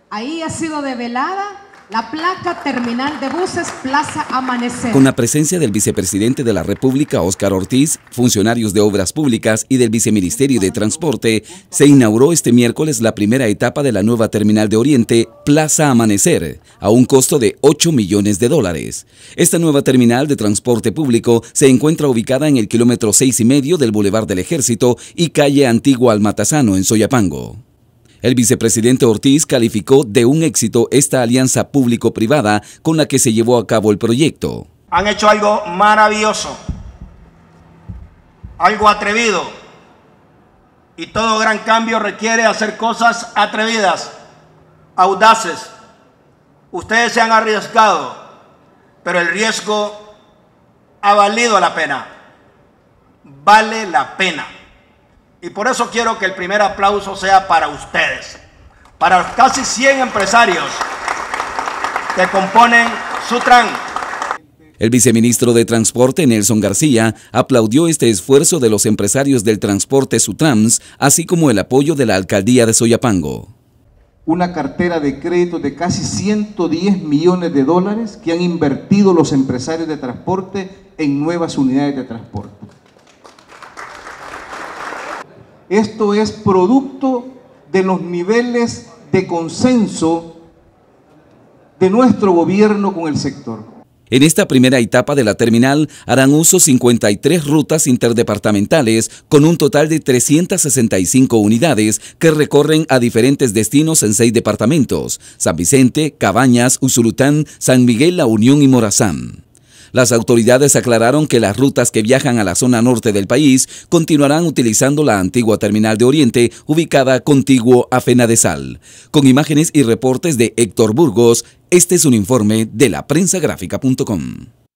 Ahí ha sido develada la placa terminal de buses Plaza Amanecer. Con la presencia del vicepresidente de la República, Óscar Ortiz, funcionarios de Obras Públicas y del Viceministerio de Transporte, se inauguró este miércoles la primera etapa de la nueva terminal de Oriente, Plaza Amanecer, a un costo de $8 millones. Esta nueva terminal de transporte público se encuentra ubicada en el kilómetro 6,5 del Boulevard del Ejército y calle Antigua Almatazano, en Soyapango. El vicepresidente Ortiz calificó de un éxito esta alianza público-privada con la que se llevó a cabo el proyecto. Han hecho algo maravilloso, algo atrevido, y todo gran cambio requiere hacer cosas atrevidas, audaces. Ustedes se han arriesgado, pero el riesgo ha valido la pena, vale la pena. Y por eso quiero que el primer aplauso sea para ustedes, para los casi 100 empresarios que componen Sutran. El viceministro de Transporte, Nelson García, aplaudió este esfuerzo de los empresarios del transporte Sutrans, así como el apoyo de la alcaldía de Soyapango. Una cartera de crédito de casi $110 millones que han invertido los empresarios de transporte en nuevas unidades de transporte. Esto es producto de los niveles de consenso de nuestro gobierno con el sector. En esta primera etapa de la terminal harán uso 53 rutas interdepartamentales con un total de 365 unidades que recorren a diferentes destinos en 6 departamentos: San Vicente, Cabañas, Usulután, San Miguel, La Unión y Morazán. Las autoridades aclararon que las rutas que viajan a la zona norte del país continuarán utilizando la antigua terminal de Oriente, ubicada contiguo a Fena de Sal. Con imágenes y reportes de Héctor Burgos, este es un informe de laprensagráfica.com.